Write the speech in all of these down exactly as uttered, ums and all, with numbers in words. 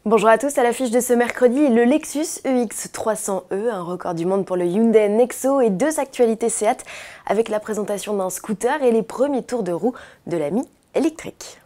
Bonjour à tous, à l'affiche de ce mercredi, le Lexus E X trois cents E, un record du monde pour le Hyundai Nexo et deux actualités Seat avec la présentation d'un scooter et les premiers tours de roue de la Mi électrique.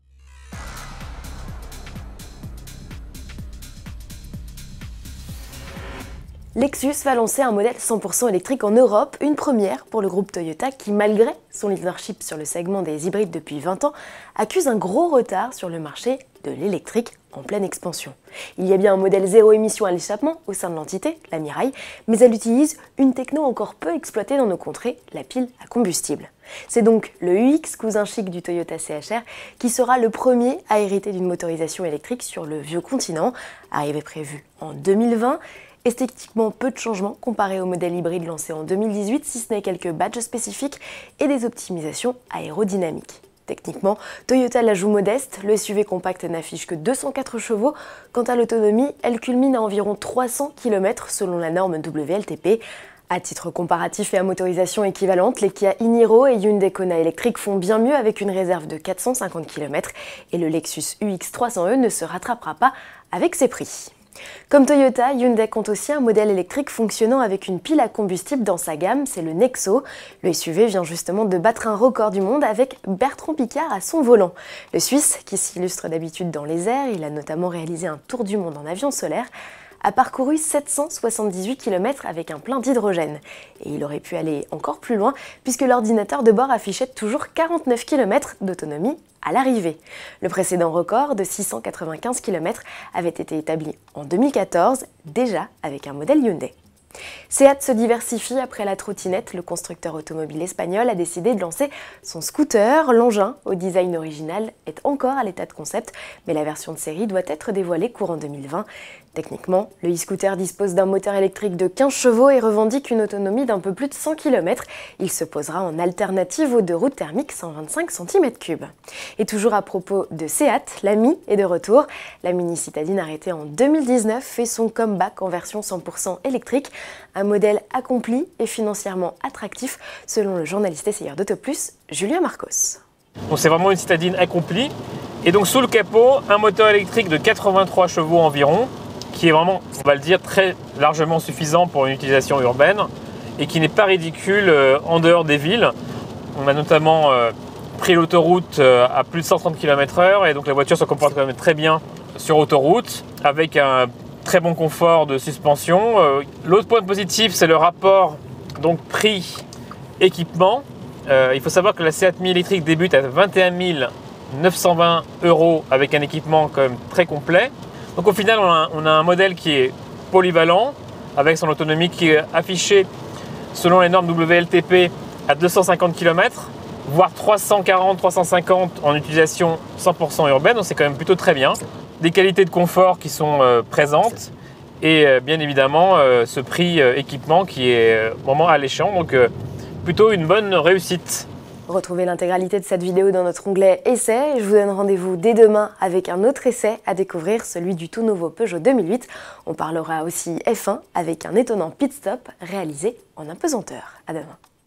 Lexus va lancer un modèle cent pour cent électrique en Europe, une première pour le groupe Toyota qui, malgré son leadership sur le segment des hybrides depuis vingt ans, accuse un gros retard sur le marché de l'électrique en pleine expansion. Il y a bien un modèle zéro émission à l'échappement au sein de l'entité, la Mirai, mais elle utilise une techno encore peu exploitée dans nos contrées, la pile à combustible. C'est donc le U X, cousin chic du Toyota C H R, qui sera le premier à hériter d'une motorisation électrique sur le vieux continent, arrivée prévue en deux mille vingt. Esthétiquement, peu de changements comparé au modèle hybride lancé en deux mille dix-huit, si ce n'est quelques badges spécifiques et des optimisations aérodynamiques. Techniquement, Toyota la joue modeste, le S U V compact n'affiche que deux cent quatre chevaux. Quant à l'autonomie, elle culmine à environ trois cents kilomètres selon la norme W L T P. À titre comparatif et à motorisation équivalente, les Kia e-Niro et Hyundai Kona électriques font bien mieux avec une réserve de quatre cent cinquante kilomètres et le Lexus U X trois cents E ne se rattrapera pas avec ses prix. Comme Toyota, Hyundai compte aussi un modèle électrique fonctionnant avec une pile à combustible dans sa gamme, c'est le Nexo. Le S U V vient justement de battre un record du monde avec Bertrand Piccard à son volant. Le Suisse, qui s'illustre d'habitude dans les airs, il a notamment réalisé un tour du monde en avion solaire, a parcouru sept cent soixante-dix-huit kilomètres avec un plein d'hydrogène. Et il aurait pu aller encore plus loin puisque l'ordinateur de bord affichait toujours quarante-neuf kilomètres d'autonomie à l'arrivée. Le précédent record de six cent quatre-vingt-quinze kilomètres avait été établi en deux mille quatorze, déjà avec un modèle Hyundai. Seat se diversifie après la trottinette. Le constructeur automobile espagnol a décidé de lancer son scooter. L'engin, au design original, est encore à l'état de concept, mais la version de série doit être dévoilée courant deux mille vingt. Techniquement, le e-scooter dispose d'un moteur électrique de quinze chevaux et revendique une autonomie d'un peu plus de cent kilomètres. Il se posera en alternative aux deux roues thermiques cent vingt-cinq centimètres cubes. Et toujours à propos de Seat, la Mi est de retour. La Mini citadine arrêtée en deux mille dix-neuf fait son comeback en version cent pour cent électrique. Un modèle accompli et financièrement attractif, selon le journaliste essayeur d'Autoplus, Julien Marcos. C'est vraiment une citadine accomplie. Et donc sous le capot, un moteur électrique de quatre-vingt-trois chevaux environ, qui est vraiment, on va le dire, très largement suffisant pour une utilisation urbaine et qui n'est pas ridicule en dehors des villes. On a notamment euh, pris l'autoroute à plus de cent trente kilomètres heure et donc la voiture se comporte quand même très bien sur autoroute avec un très bon confort de suspension. Euh, L'autre point positif, c'est le rapport donc prix-équipement. Euh, il faut savoir que la Seat Mi électrique débute à vingt et un mille neuf cent vingt euros avec un équipement quand même très complet. Donc au final, on a, on a un modèle qui est polyvalent avec son autonomie qui est affichée selon les normes W L T P à deux cent cinquante kilomètres, voire trois cent quarante à trois cent cinquante en utilisation cent pour cent urbaine. Donc c'est quand même plutôt très bien. Des qualités de confort qui sont euh, présentes et euh, bien évidemment euh, ce prix euh, équipement qui est euh, vraiment alléchant, donc euh, plutôt une bonne réussite. Retrouvez l'intégralité de cette vidéo dans notre onglet Essais. Je vous donne rendez-vous dès demain avec un autre essai à découvrir, celui du tout nouveau Peugeot deux mille huit. On parlera aussi F un avec un étonnant pit stop réalisé en apesanteur. À demain.